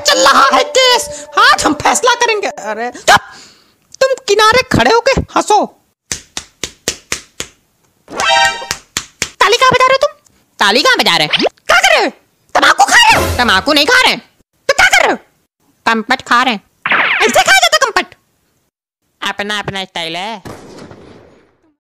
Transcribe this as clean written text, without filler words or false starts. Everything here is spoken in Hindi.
चल रहा है केस, आज हम फैसला करेंगे। अरे चुप, तुम किनारे खड़े होके हंसो। ताली कहाँ बजा रहे हो तुम? ताली कहाँ बजा रहे? क्या कर रहे हो? तम्बाकू खा रहे हो? तम्बाकू नहीं खा रहे, तो क्या कर रहे हो? कंपट खा रहे। ऐसे खाया जाता कंपट? अपना अपना स्टाइल है।